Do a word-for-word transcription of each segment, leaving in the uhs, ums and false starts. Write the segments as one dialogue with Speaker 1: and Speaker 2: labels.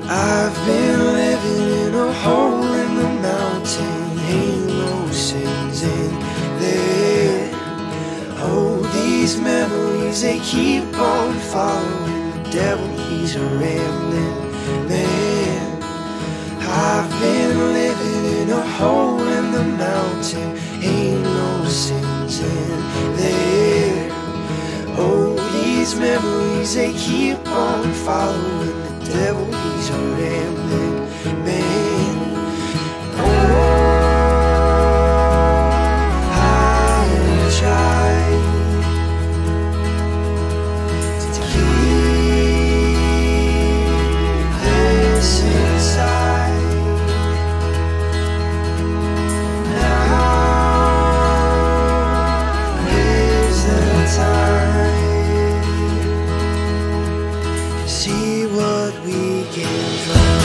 Speaker 1: I've been living in a hole in the mountain, ain't no sins in there. Oh, these memories, they keep on following the devil, he's a rambling man. I've been living in a hole in the mountain, ain't no sins in there. Oh, these memories, they keep on following the devil, he's a rambling man. Oh, I tried to keep this inside. Now is the time. See what we can find.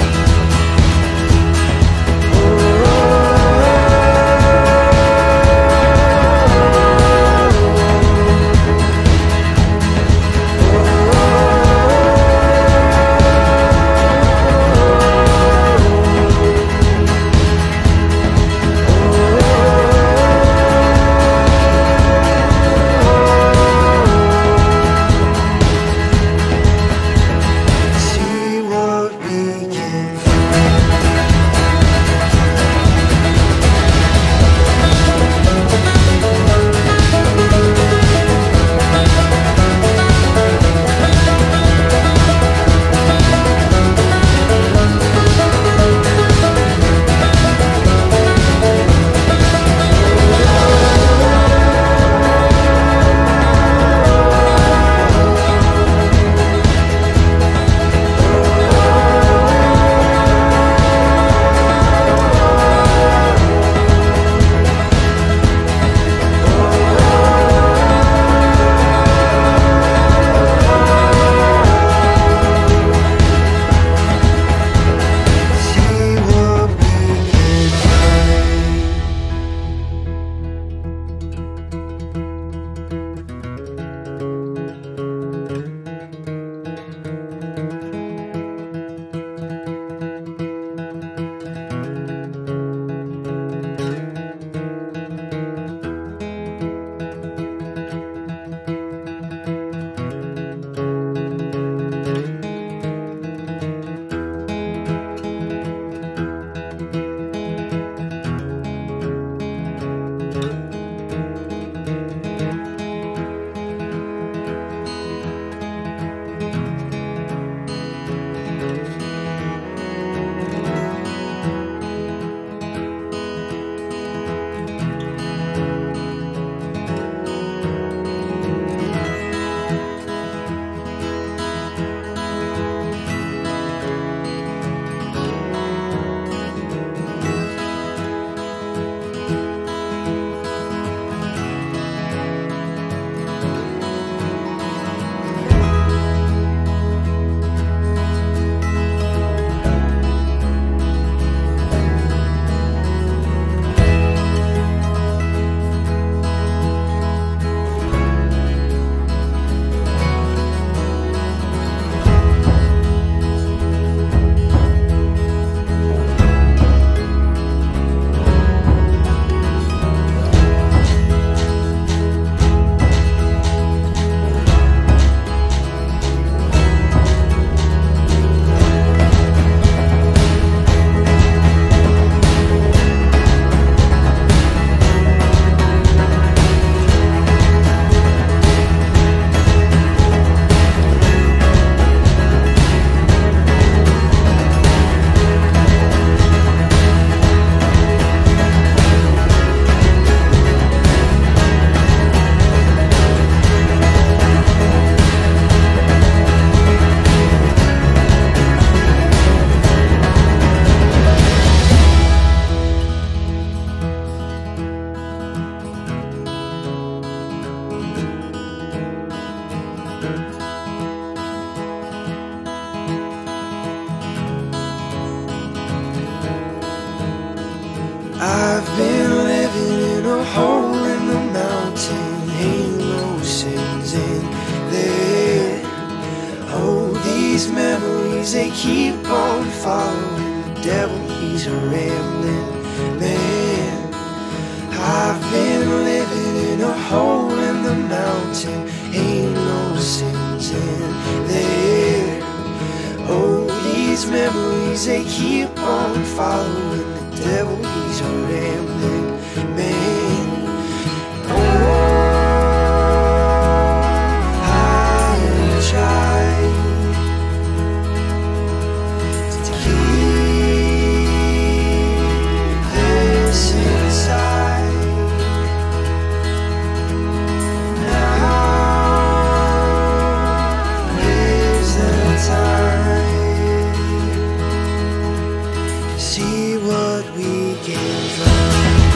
Speaker 1: I've been living in a hole in the mountain, ain't no sins in there. Oh, these memories memories, they keep on following the devil, he's a rambling man. I've been living in a hole in the mountain, ain't no sins in there. Oh, these memories, they keep on following the devil, he's a rambling man. Oh, I have tried to keep this inside. Now is the time to see what we can find.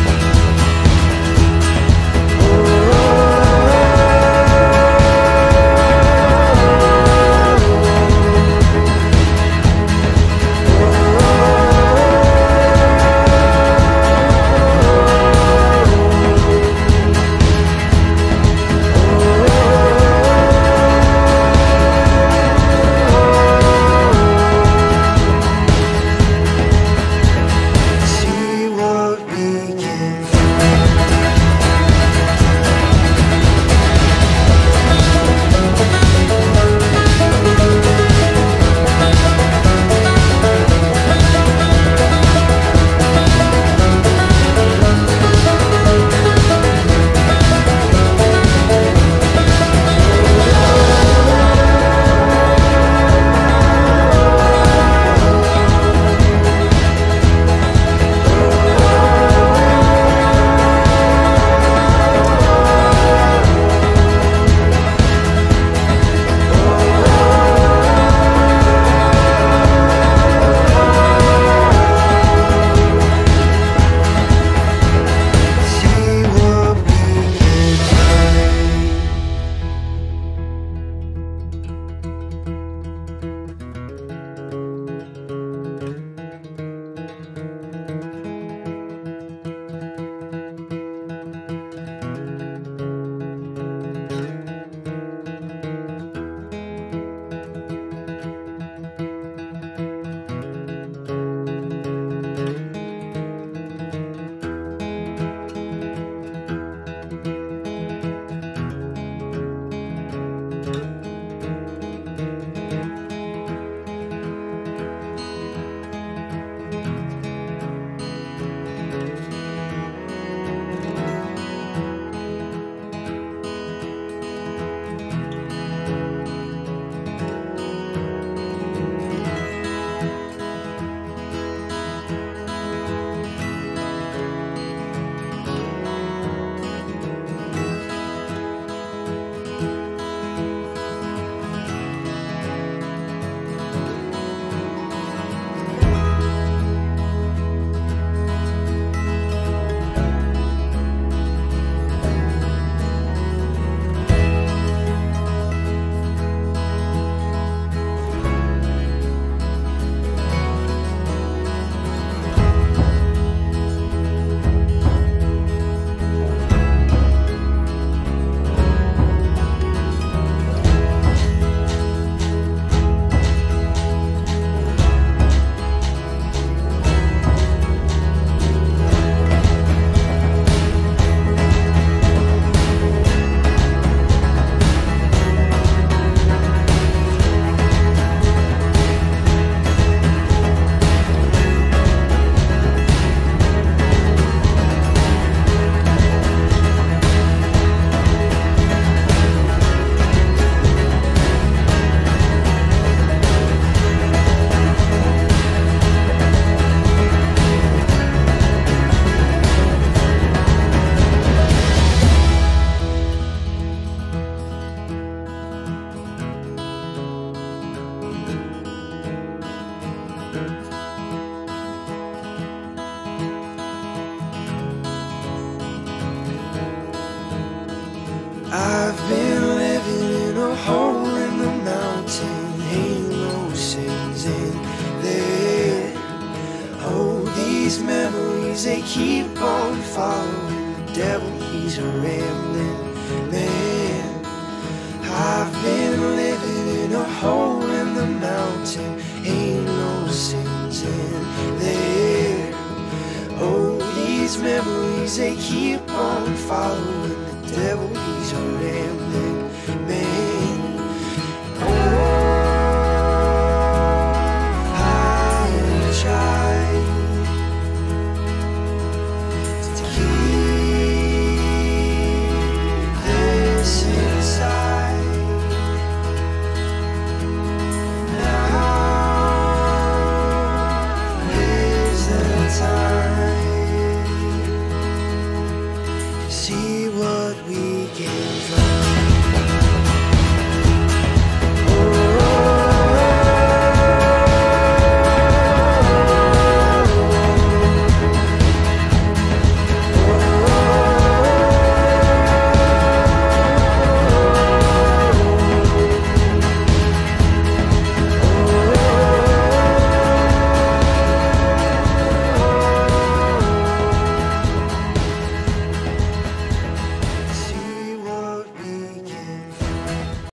Speaker 1: I've been living in a hole in the mountain, ain't no sins in there. Oh, these memories, they keep on following the devil, he's a rambling man. I've been living in a hole in the mountain, memories, they keep on following the devil, he's a rambling.